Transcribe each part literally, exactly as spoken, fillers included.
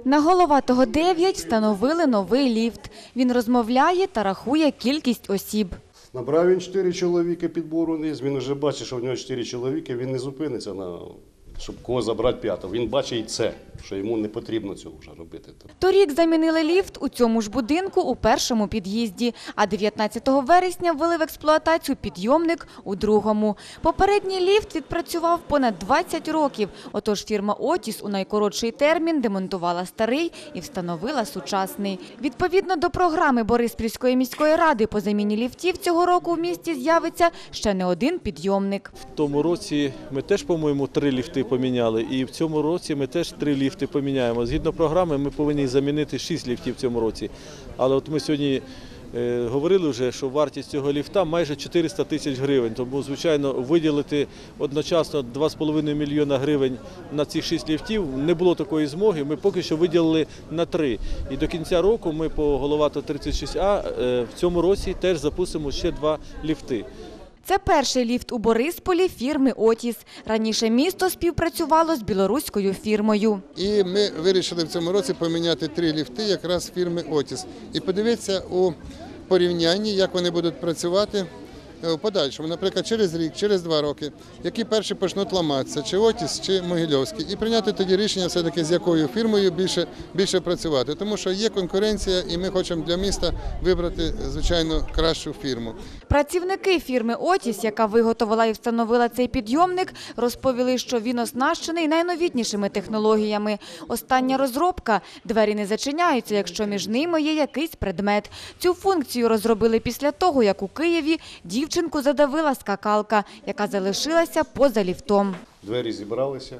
На Головатого дев'ять встановили новий ліфт. Він розмовляє та рахує кількість осіб. Набрав він чотири чоловіки підбору вниз, він вже бачить, що в нього чотири чоловіки, він не зупиниться, на, щоб кого забрати п'ятого. Він бачить і це, що йому не потрібно цього вже робити. Торік замінили ліфт у цьому ж будинку у першому під'їзді, а дев'ятнадцятого вересня ввели в експлуатацію підйомник у другому. Попередній ліфт відпрацював понад двадцять років, отож фірма «Отіс» у найкоротший термін демонтувала старий і встановила сучасний. Відповідно до програми Бориспільської міської ради по заміні ліфтів цього року в місті з'явиться ще не один підйомник. В тому році ми теж, по-моєму, три ліфти поміняли, і в цьому році ми теж три ліфти поміняємо. Згідно програми, ми повинні замінити шість ліфтів в цьому році. Але от ми сьогодні е, говорили вже, що вартість цього ліфта майже чотириста тисяч гривень. Тому, звичайно, виділити одночасно два з половиною мільйона гривень на ці шість ліфтів не було такої змоги. Ми поки що виділили на три. І до кінця року ми по Головато тридцять шість А е, в цьому році теж запустимо ще два ліфти. Це перший ліфт у Борисполі фірми «Отіс». Раніше місто співпрацювало з білоруською фірмою. І ми вирішили в цьому році поміняти три ліфти якраз фірми «Отіс». І подивитися у порівнянні, як вони будуть працювати в подальшому. Наприклад, через рік, через два роки, які перші почнуть ламатися, чи «Отіс», чи «Могильовський». І прийняти тоді рішення все-таки, з якою фірмою більше, більше працювати. Тому що є конкуренція і ми хочемо для міста вибрати, звичайно, кращу фірму. Працівники фірми «Отіс», яка виготовила і встановила цей підйомник, розповіли, що він оснащений найновітнішими технологіями. Остання розробка – двері не зачиняються, якщо між ними є якийсь предмет. Цю функцію розробили після того, як у Києві дівчинку задавила скакалка, яка залишилася поза ліфтом. Двері зібралися,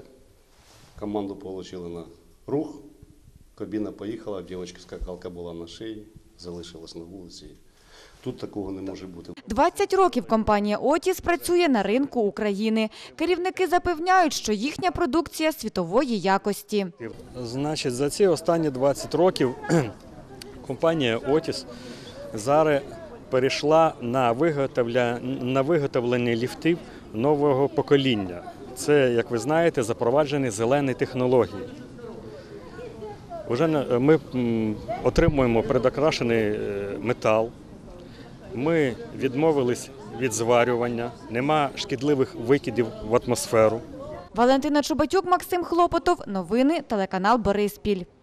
команду отримали на рух, кабіна поїхала, дівчинка скакалка була на шиї, залишилась на вулиці. Тут такого не може бути. двадцять років компанія «Отіс» працює на ринку України. Керівники запевняють, що їхня продукція світової якості. Значить, за ці останні двадцять років компанія «Отіс» зараз перейшла на виготовлення, на виготовлення ліфтів нового покоління. Це, як ви знаєте, запроваджені зелені технології. Уже ми отримуємо предокрашений метал, ми відмовились від зварювання, нема шкідливих викидів в атмосферу. Валентина Чубатюк, Максим Хлопотов. Новини телеканал Бориспіль.